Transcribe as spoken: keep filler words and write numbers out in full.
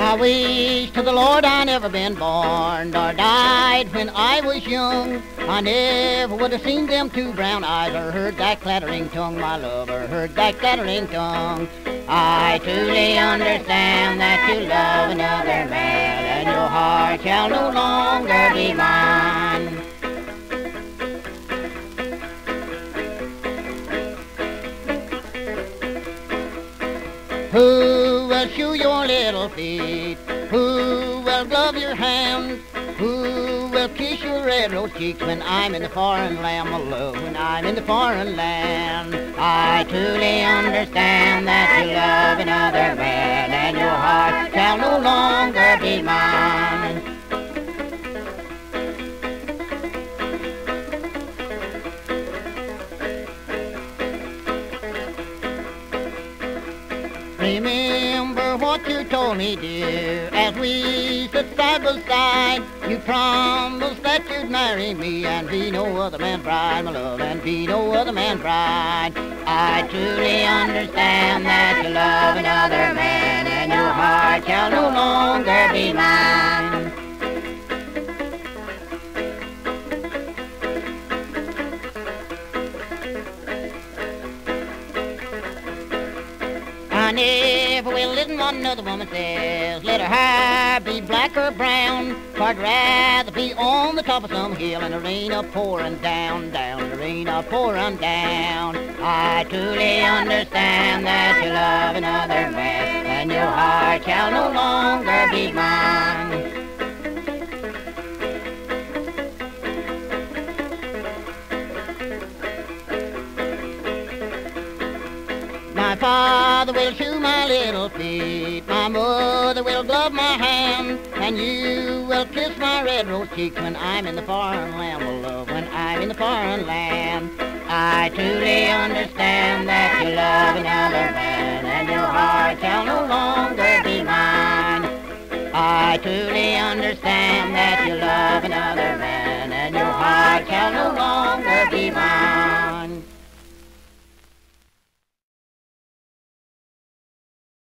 I wish to the Lord I never been born or died when I was young. I never would have seen them two brown eyes or heard that clattering tongue, my love, or heard that clattering tongue. I truly understand that you love another man and your heart shall no longer be mine. Who will shoe your little feet? Who will glove your hands? Who will kiss your red rose cheeks when I'm in the foreign land, my love, when I'm in the foreign land? I truly understand that you love another man and your heart shall no longer be mine. Remember what you told me, dear, as we sit side by side. You promised that you'd marry me and be no other man's bride, my love, and be no other man's bride. I truly understand that you love another man and your heart shall no longer be mine. I never will listen what another woman says. Let her hair be black or brown, for I'd rather be on the top of some hill and the rain a pouring down, down, the rain a pouring down. I truly understand that you love another man and your heart shall no longer be mine. My father will shoe my little feet, my mother will glove my hand, and you will kiss my red rose cheeks when I'm in the foreign land, my love, when I'm in the foreign land. I truly understand that you love another man and your heart shall no longer be mine. I truly understand that you